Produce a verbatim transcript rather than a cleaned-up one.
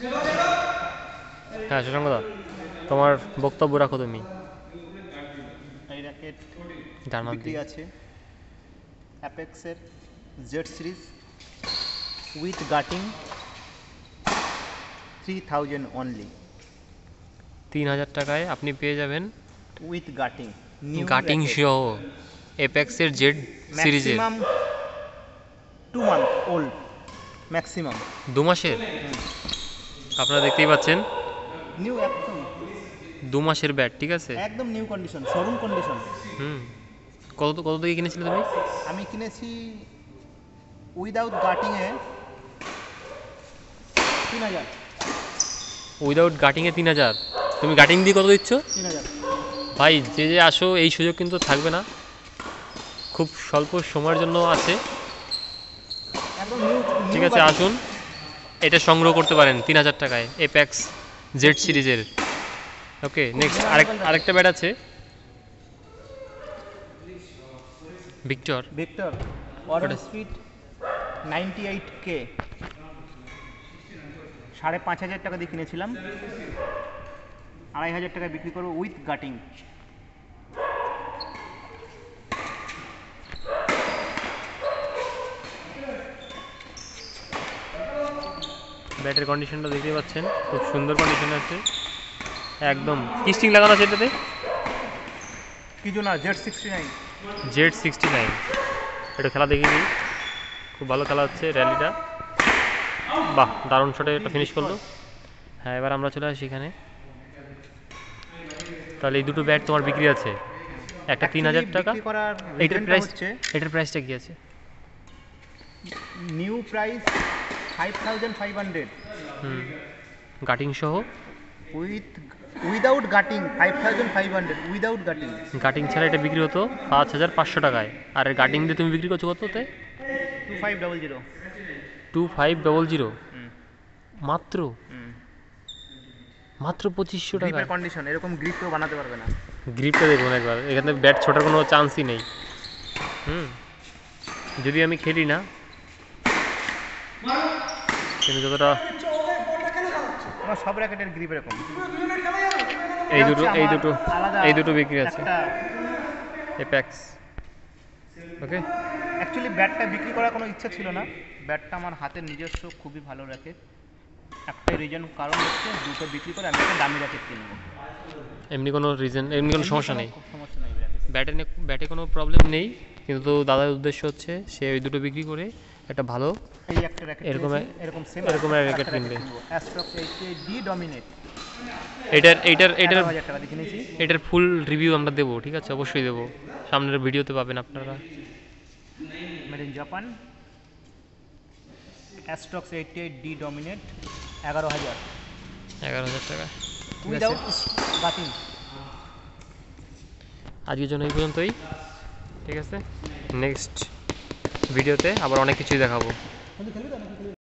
হ্যাঁ শশাঙ্কদা, তোমার বক্তব্য রাখো তুমি। এই র্যাকেট জানার বিক্রি আছে অ্যাপেক্সের Z series with gutting three thousand only. তিন হাজার টাকায় আপনি পেয়ে যাবেন উইথ গাটিং নিউ গাটিং সহ এপেক্সের জেড সিরিজের। Maximum two month old, maximum দু মাসের, আপনারা দেখতেই পাচ্ছেন নিউ, একদম দু মাসের ব্যাট, ঠিক আছে একদম নিউ কন্ডিশন, শোরুম কন্ডিশন। হুম কত কত থেকে কিনেছিলে তুমি? আমি কিনেছি উইদাউট গাটিংয়ে তিন হাজার। উইদাউট গাটিংয়ে তিন হাজার? তুমি গাটিং দিয়ে কত দিচ্ছ? তিন হাজার। ভাই যে যে আসো, এই সুযোগ কিন্তু থাকবে না, খুব স্বল্প সময়ের জন্য আছে, ঠিক আছে আসুন, এটা সংগ্রহ করতে পারেন তিন হাজার টাকায় এপেক্স জেড সিরিজের। ওকে, নেক্সট আরেক আরেকটা ব্যাট আছে Victor. Victor orange speed ninety eight K, সাড়ে পাঁচ হাজার টাকা দিয়ে কিনেছিলাম, আড়াই হাজার টাকায় বিক্রি করবো উইথ গাটিং। ব্যাটের কন্ডিশনটা দেখতে পাচ্ছেন, খুব সুন্দর কন্ডিশন আছে, একদম কি স্টিং লাগানো আছে এটাতে? কিছু না, Z sixty nine. Z sixty nine. এটা খেলা দেখিনি, খুব ভালো খেলা হচ্ছে র্যালিটা, বাহ দারুণ শটে এটা ফিনিশ করলো। হ্যাঁ এবার আমরা চলে আসি এখানে। তাহলে এই দুটো ব্যাট তোমার বিক্রি আছে, একটা তিন হাজার টাকা, এটার প্রাইস, এটার প্রাইসটা কি আছে? New price five thousand five hundred. হুম গাটিং সহ with without gutting five thousand five hundred, without gutting. Gutting ছাড়া এটা বিক্রি হতো পাঁচ হাজার পাঁচশো টাকায়, আর গাটিং দিয়ে তুমি বিক্রি করছো কততে? Two five double zero. Two five double zero মাত্র, মাত্র পঁচিশশো টাকা। গ্রিপের কন্ডিশন এরকম গ্রিপ কেউ বানাতে পারবে না। গ্রিপটা দেখুন একবার, এখানে ব্যাট ছোটার কোনো চান্সই নেই। হুম যদি আমি খেলি না, কিন্তু যতটা সব র্যাকেটের গ্রিপ এরকম। এই দুটো এই দুটো এই দুটো বিক্রি আছে এপেক্স। ওকে, অ্যাকচুয়ালি ব্যাটটা বিক্রি করার কোনো ইচ্ছা ছিল না, ব্যাটটা আমার হাতের নিজস্ব, খুবই ভালো র্যাকেট। একটা রিজন কারণ হচ্ছে দুটো বিক্রি করে আমি একটা দামি র্যাকেট কিনবো। এমনি কোনো রিজন, এমনি কোনো সমস্যা নেই, সমস্যা নেই ব্যাটে ব্যাটে কোনো প্রবলেম নেই, কিন্তু দাদার উদ্দেশ্য হচ্ছে সে ওই দুটো বিক্রি করে একটা ভালো এই একটা র্যাকেট এরকম এরকম সেম এরকম র্যাকেট কিনবে। অ্যাস্ট্রক্স এইটি ডি ডমিনেট, এটার এটার এটার হাজার টাকা দিয়ে কিনেছি। এটার ফুল রিভিউ আমরা দেবো, ঠিক আছে অবশ্যই দেবো, সামনের ভিডিওতে পাবেন আপনারা। Made in Japan, Astrox eighty eight D dominate, এগারো হাজার এগারো হাজার টাকা উইদাউট গাটিং। আজকের জন্য এই পর্যন্তই, ঠিক আছে, নেক্সট ভিডিওতে আবার অনেক কিছুই দেখাবো।